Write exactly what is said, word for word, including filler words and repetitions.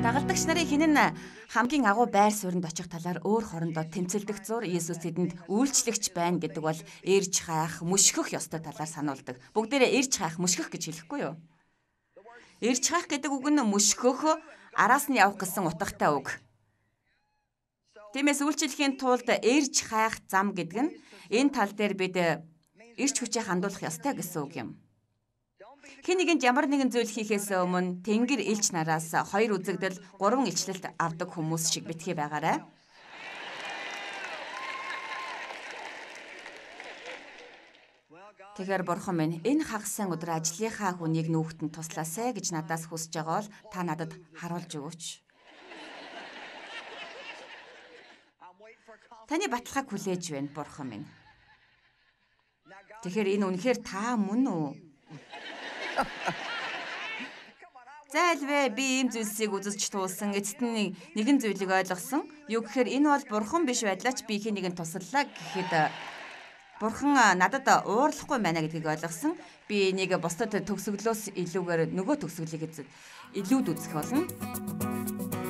Дагалдагч нарын хинэн хамгийн агуу байр суурьнд очих талаар өөр хоорондоо тэмцэлдэх зур Иесус тэдэнд үйлчлэгч байна гэдэг бол эрж хайх, мөшгөх ёстой талаар сануулдаг. Бүгдээрээ эрж хайх, мөшгөх гэж хэлэхгүй юу? Эрж хайх гэдэг үг нь мөшгөх, араас нь явах гэсэн утгатай үг. Тиймээс үйлчлэхийн тулд эрж хайх зам гэдэг нь энэ тал дээр бид эрч хүчээ хандуулах ёстой гэсэн үг юм. Хэн нэгэнд ямар нэгэн зүйл хийхээс өмнө Тэнгэр элч нараас хоёр үзэгдэл, гурван илчлэлт авдаг хүмүүс шиг битгий байгаарай. Тэгэхээр бурхан минь энэ хагас сайн өдөр ажлынхаа хүнийг нүүхтэн туслаасай гэж надаас хүсэж байгаа бол та надад харуулж өгөөч. Таны баталгааг хүлээж байна, бурхан минь. Тэгэхээр энэ үнэхээр та мөн үү? Зайлвэ би ийм зүйлсийг үзэж туулсан, эцэст нь нэгэн зүйлийг ойлгосон. Юу гэхээр энэ бол бурхан биш байдлаач би хин нэгэн туслалаа гэхэд бурхан надад уурлахгүй байна гэдгийг ойлгосон. Би энийг бусдад төгсгөлөөс илүүгээр нөгөө төгсгөлийг илүү үзэх болно.